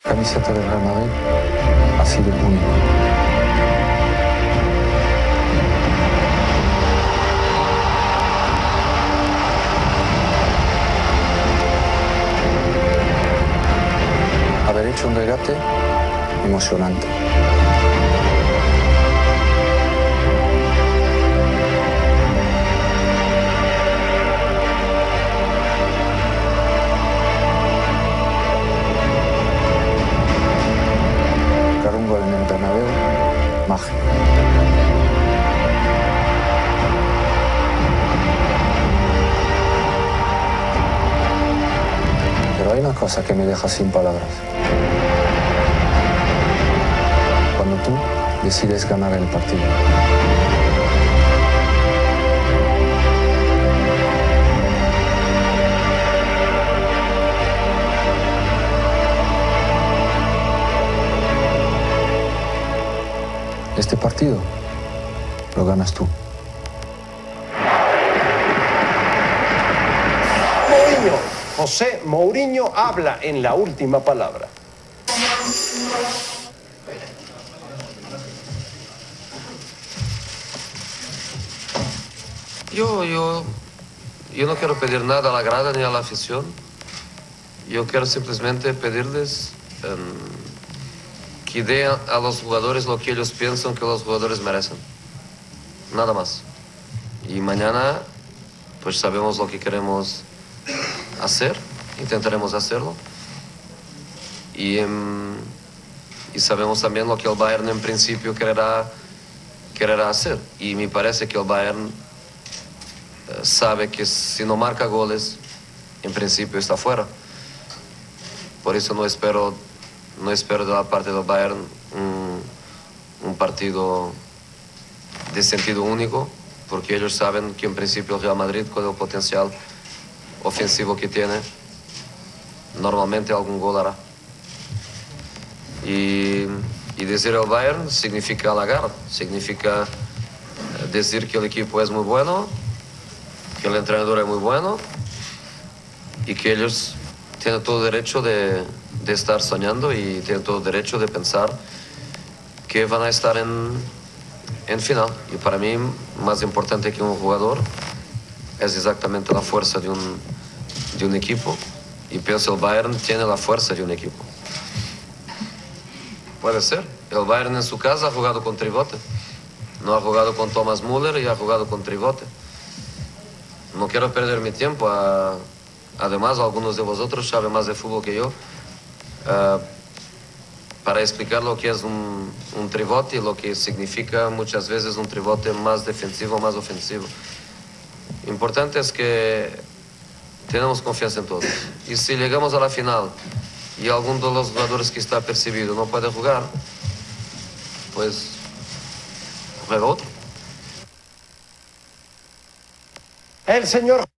Camiseta del Real Madrid, así de único. Haber hecho un regate emocionante. Dar un gol en el Bernabéu, mágico. Pero hay una cosa que me deja sin palabras. Cuando tú decides ganar el partido. Este partido lo ganas tú. Mourinho. José Mourinho habla en la última palabra. Yo no quiero pedir nada a la grada ni a la afición. Yo quiero simplemente pedirles que den a los jugadores lo que ellos piensan que los jugadores merecen. Nada más. Y mañana, pues sabemos lo que queremos hacer, intentaremos hacerlo. Y sabemos también lo que el Bayern en principio querrá hacer. Y me parece que el Bayern sabe que si no marca goles, en principio está fuera. Por eso no espero de la parte del Bayern un partido de sentido único, porque ellos saben que en principio el Real Madrid, con el potencial ofensivo que tiene, normalmente algún gol hará. Y decir el Bayern significa halagar, significa decir que el equipo es muy bueno, que el entrenador es muy bueno y que ellos tienen todo derecho de estar soñando y tienen todo derecho de pensar que van a estar en final. Y para mí, más importante que un jugador es exactamente la fuerza de un equipo. Y pienso el Bayern tiene la fuerza de un equipo. Puede ser. El Bayern en su casa ha jugado con tribote. No ha jugado con Thomas Müller y ha jugado con tribote. No quiero perder mi tiempo. Además, algunos de vosotros saben más de fútbol que yo. Para explicar lo que es un tribote y lo que significa muchas veces un tribote más defensivo, más ofensivo. Importante es que tenemos confianza en todos. Y si llegamos a la final y alguno de los jugadores que está percibido no puede jugar, pues juega otro. El señor